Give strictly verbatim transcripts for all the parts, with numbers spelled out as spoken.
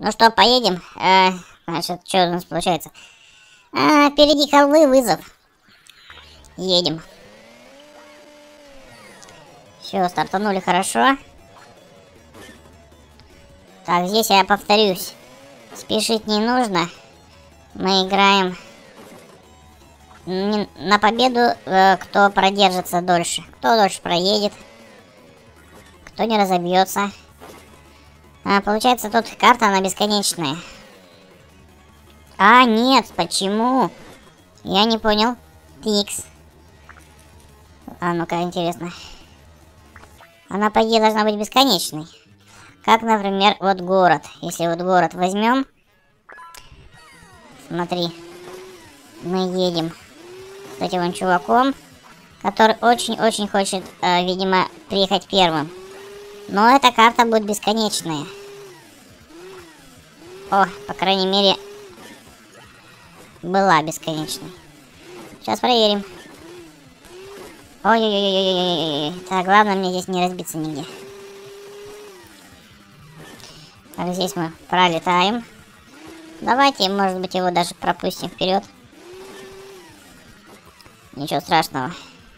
Ну что, поедем? Э, значит, что у нас получается? А, впереди холмы, вызов. Едем. Все, стартанули хорошо. Так, здесь я повторюсь. Спешить не нужно. Мы играем на победу, э, кто продержится дольше. Кто дольше проедет. Кто не разобьется. А, получается, тут карта, она бесконечная. А, нет, почему? Я не понял. Тикс. А ну-ка, интересно. Она, по идее, должна быть бесконечной. Как, например, вот город. Если вот город возьмем. Смотри. Мы едем с этим чуваком, который очень-очень хочет, э, видимо, приехать первым. Но эта карта будет бесконечная. О, по крайней мере, была бесконечной. Сейчас проверим. Ой-ой-ой-ой-ой-ой. Так, главное мне здесь не разбиться нигде. Так, здесь мы пролетаем. Давайте, может быть, его даже пропустим вперед. Ничего страшного.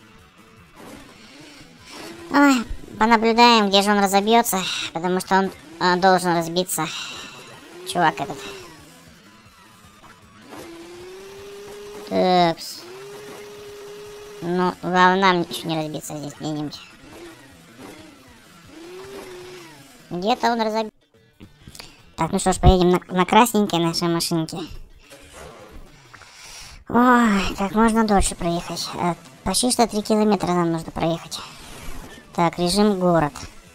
Ой, понаблюдаем, где же он разобьется, потому что он а, должен разбиться. Чувак этот. Такс. Ну, главное нам еще не разбиться здесь где-нибудь. Где-то он разобьется. Так, ну что ж, поедем на, на красненькой нашей машинке. Ой, как можно дольше проехать. Почти что три километра нам нужно проехать. Так, режим город.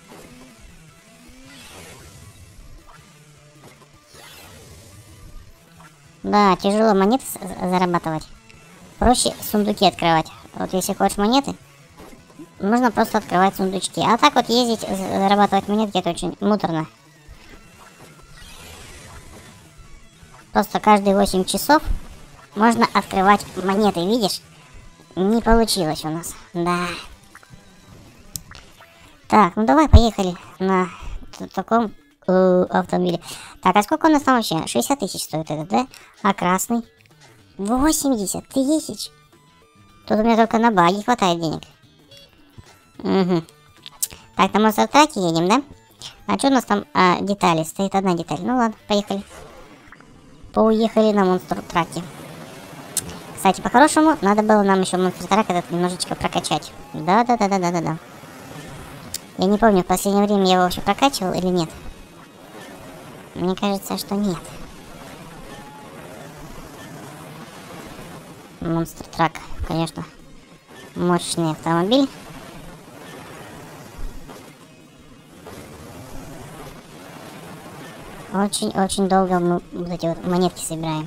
Да, тяжело монеты зарабатывать. Проще сундуки открывать. Вот если хочешь монеты, нужно просто открывать сундучки. А так вот ездить, зарабатывать монетки, это очень муторно. Просто каждые восемь часов можно открывать монеты, видишь? Не получилось у нас, да. Так, ну давай поехали на таком э, автомобиле. Так, а сколько у нас там вообще? шестьдесят тысяч стоит этот, да? А красный? восемьдесят тысяч. Тут у меня только на баги хватает денег. Угу. Так, на монстр-траке едем, да? А что у нас там а, детали? Стоит одна деталь. Ну ладно, поехали. Поуехали на монстр-траке. Кстати, по-хорошему, надо было нам еще монстр-трак этот немножечко прокачать. Да-да-да-да-да-да-да. Я не помню, в последнее время я его вообще прокачивал или нет. Мне кажется, что нет. Монстр-трак, конечно, мощный автомобиль. Очень-очень долго мы вот эти вот монетки собираем.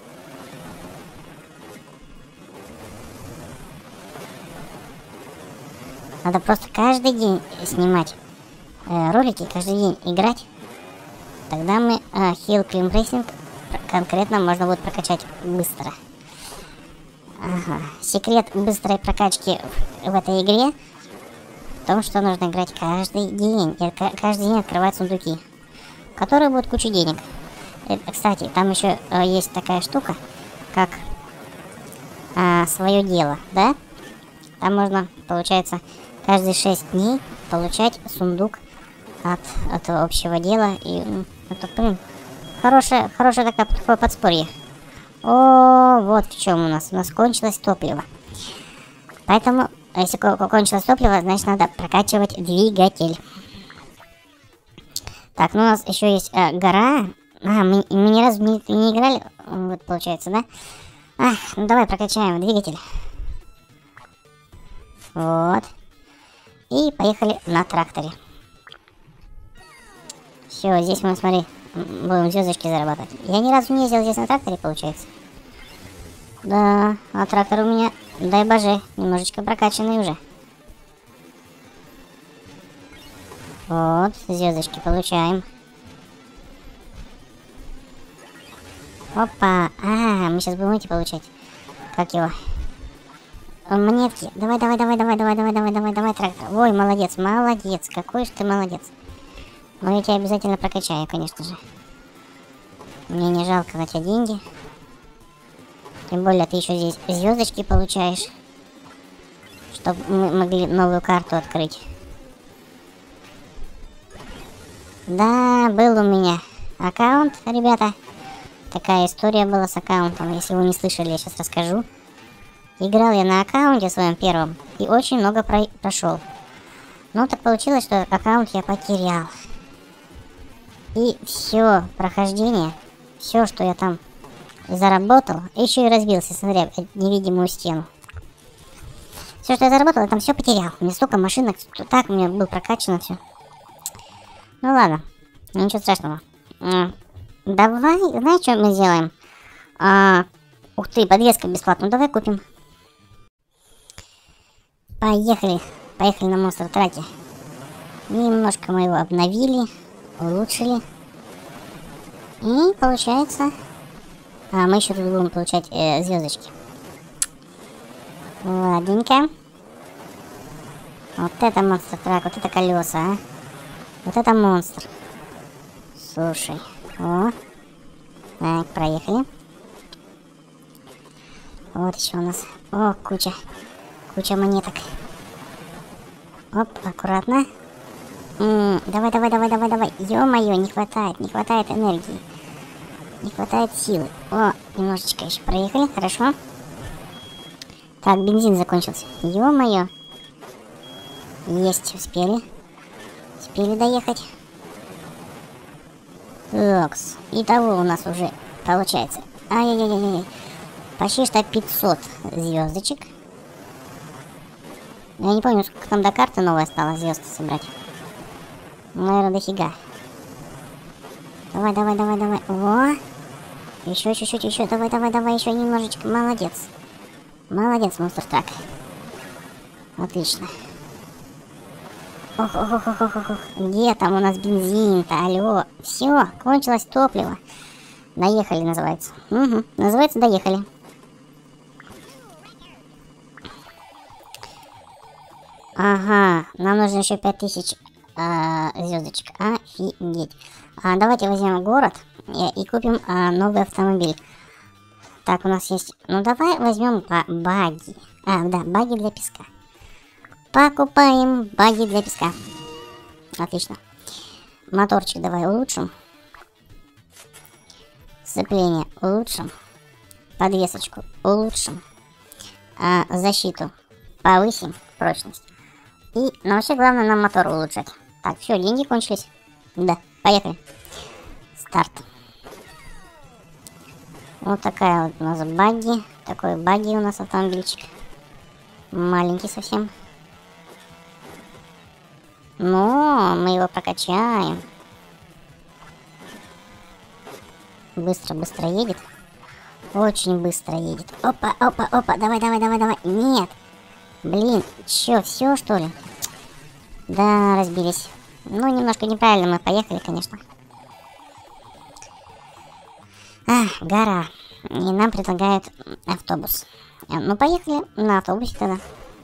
Надо просто каждый день снимать э, ролики, каждый день играть. Тогда мы э, Hill Climb Racing конкретно можно будет прокачать быстро. Ага. Секрет быстрой прокачки в, в этой игре в том, что нужно играть каждый день. И каждый день открывать сундуки, которые будут кучу денег. И, кстати, там еще э, есть такая штука, как э, свое дело, да? Там можно, получается, каждые шесть дней получать сундук от, от общего дела. И это, блин, хорошее, хорошее такое, такое подспорье. О, вот в чем у нас. У нас кончилось топливо. Поэтому, если кончилось топливо, значит надо прокачивать двигатель. Так, ну у нас еще есть э, гора. А, мы, мы ни разу не, не играли. Вот, получается, да? Ах, ну давай прокачаем двигатель. Вот. И поехали на тракторе. Все, здесь мы, смотри, будем звездочки зарабатывать. Я ни разу не ездил здесь на тракторе, получается. Да, а трактор у меня, дай боже, немножечко прокачанный уже. Вот, звездочки получаем. Опа, а, мы сейчас будем эти получать. Как его? Монетки. Давай, давай, давай, давай, давай, давай, давай, давай, давай, трактор. Ой, молодец, молодец. Какой же ты молодец. Но я тебя обязательно прокачаю, конечно же. Мне не жалко на тебя деньги. Тем более ты еще здесь звездочки получаешь, чтобы мы могли новую карту открыть. Да, был у меня аккаунт, ребята. Такая история была с аккаунтом. Если вы не слышали, я сейчас расскажу. Играл я на аккаунте своем первом и очень много про прошел. Но так получилось, что аккаунт я потерял. И все прохождение, все, что я там заработал, еще и разбился, смотря невидимую стену. Все, что я заработал, я там все потерял. У меня столько машинок, так у меня был прокачано все. Ну ладно, ничего страшного. Давай, знаешь, что мы сделаем? А, ух ты, подвеска бесплатная. Давай купим. Поехали. Поехали на монстр траке. Немножко мы его обновили, улучшили. И получается... А, мы еще тут будем получать э, звездочки. Ладненько. Вот это монстр трак, вот это колеса, а. Вот это монстр. Слушай. О. Так, проехали. Вот еще у нас. О, куча. Куча монеток. Оп, аккуратно. М-м, давай, давай, давай, давай, давай. Ё-моё, не хватает, не хватает энергии. Не хватает силы. О, немножечко еще проехали, хорошо. Так, бензин закончился. Ё-моё. Есть, успели. Успели доехать. Такс. Итого у нас уже получается. Ай-яй-яй-яй. Почти что пятьсот звездочек. Я не помню, сколько там до карты новая стала звезд собрать. Наверное, дофига. Давай, давай, давай, давай. О! Еще чуть-чуть, еще. Давай, давай, давай, еще немножечко. Молодец. Молодец, монстр трак. Отлично. Ох, ох, ох, ох, ох, ох. Где там у нас бензин-то? Алло. Все, кончилось топливо. Доехали, называется. Угу. Называется доехали. Ага, нам нужно еще пять тысяч а, звездочек. Офигеть. А, давайте возьмем город и, и купим а, новый автомобиль. Так, у нас есть... Ну, давай возьмем баги. А, да, баги для песка. Покупаем баги для песка. Отлично. Моторчик давай улучшим. Сцепление улучшим. Подвесочку улучшим. А, защиту повысим. Прочность. И, ну, вообще, главное нам мотор улучшать. Так, все, деньги кончились. Да, поехали. Старт. Вот такая вот у нас баги. Такой баги у нас автомобильчик. Маленький совсем. Но мы его прокачаем. Быстро, быстро едет. Очень быстро едет. Опа, опа, опа. Давай, давай, давай, давай. Нет. Блин, чё, все что ли? Да, разбились. Ну, немножко неправильно мы поехали, конечно. А, гора. И нам предлагают автобус. Ну, поехали на автобусе тогда.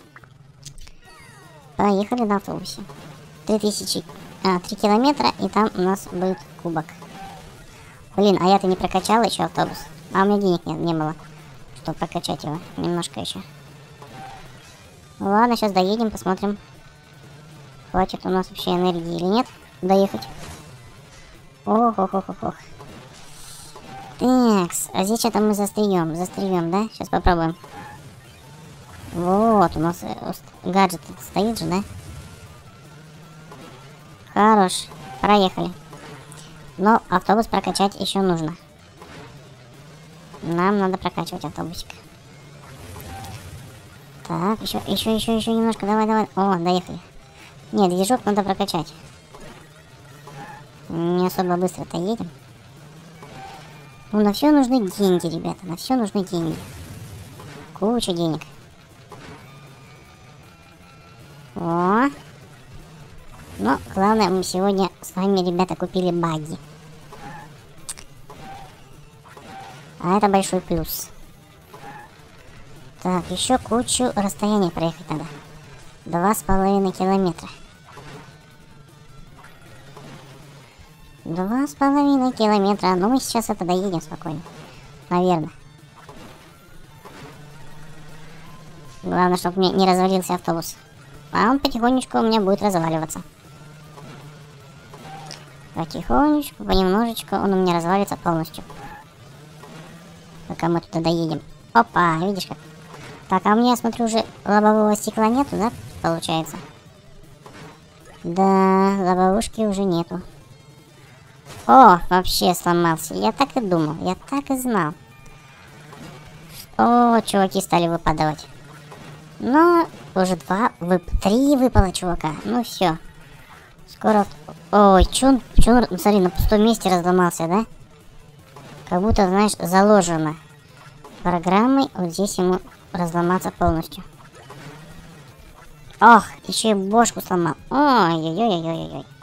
Поехали на автобусе. Три тысячи, а, три километра, и там у нас будет кубок. Блин, а я-то не прокачала еще автобус. А у меня денег не, не было, чтобы прокачать его. Немножко еще. Ладно, сейчас доедем, посмотрим. Хватит у нас вообще энергии или нет доехать. Ох, ох, ох, ох, ох. Такс, а здесь что-то мы застреем, застреем, да? Сейчас попробуем. Вот, у нас гаджет стоит же, да? Хорош, проехали. Но автобус прокачать еще нужно. Нам надо прокачивать автобусик. Так, еще, еще, еще, еще немножко, давай, давай. О, доехали. Нет, движок надо прокачать. Не особо быстро-то едем. Ну, на все нужны деньги, ребята, на все нужны деньги. Куча денег. О. Но главное, мы сегодня с вами, ребята, купили баги. А это большой плюс. Так, еще кучу расстояний проехать надо. Два с половиной километра. Два с половиной километра. Но мы сейчас это доедем спокойно. Наверное. Главное, чтобы мне не развалился автобус. А он потихонечку у меня будет разваливаться. Потихонечку, понемножечку он у меня развалится полностью. Пока мы туда доедем. Опа, видишь как? Так, а у меня, я смотрю, уже лобового стекла нету, да? Получается. Да, лобовушки уже нету. О, вообще сломался. Я так и думал, я так и знал. О, чуваки стали выпадать. Но уже два, вып... три выпало чувака. Ну все. Скоро... Ой, чё он, чё он, смотри, на пустом месте разломался, да? Как будто, знаешь, заложено программой вот здесь ему разломаться полностью. Ох, еще и бошку сломал. Ой-ой-ой-ой-ой-ой.